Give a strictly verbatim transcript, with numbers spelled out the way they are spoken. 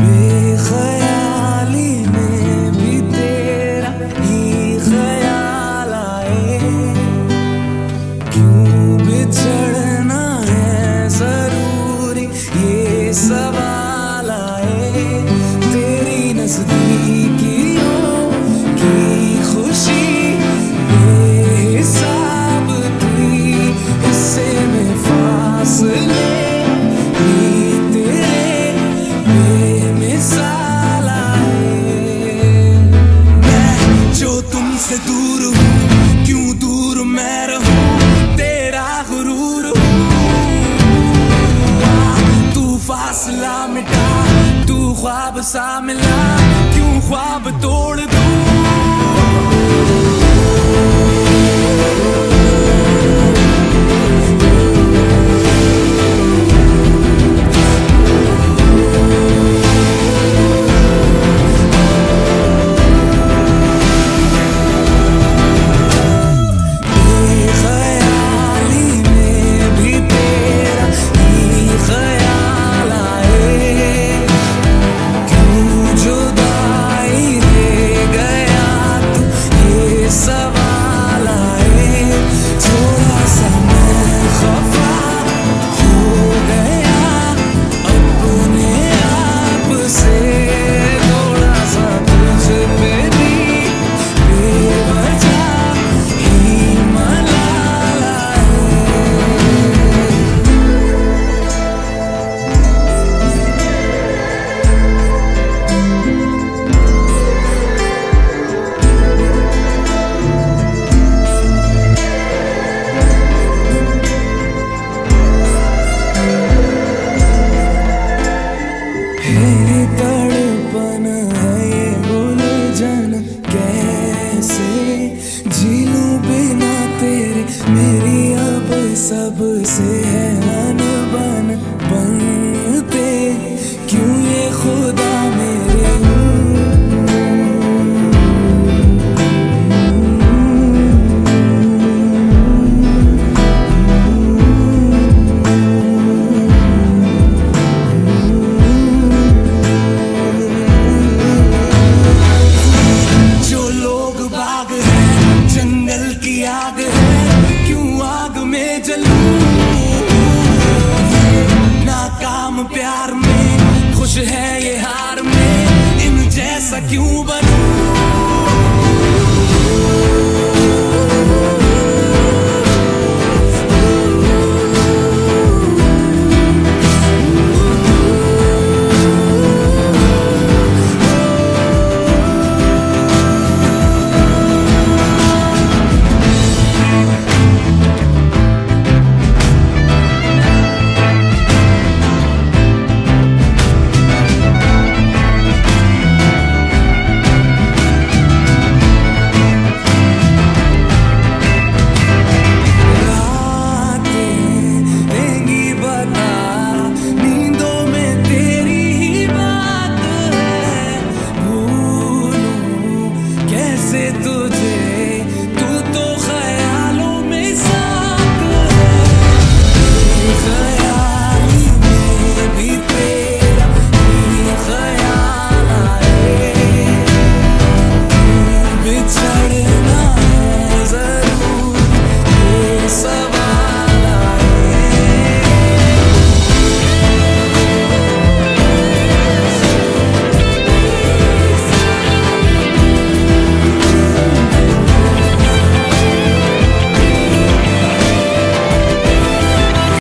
बेखयाली में भी तेरा ही ख्याल आए, क्यों बिछड़ना है जरूरी ये सवाल आए। तेरी नजदीकियों की खुशी बेहिसाब थी, हिस्से में फासले से दूर हूँ, क्यों दूर मैं रहूं, तेरा गुरूर हूँ। तू फासला मिटा, तू ख्वाब सा मिला, क्यों ख्वाब तोड़ दूं। तड़पन है ये उलझन, कैसे झीलूं बिना तेरे, मेरी अब सबसे है अनबन। बनते क्यों ये खुदा मेरे, आग है क्यों आग में जलूं। नाकाम प्यार में खुश है ये हार में, इन जैसा क्यों बन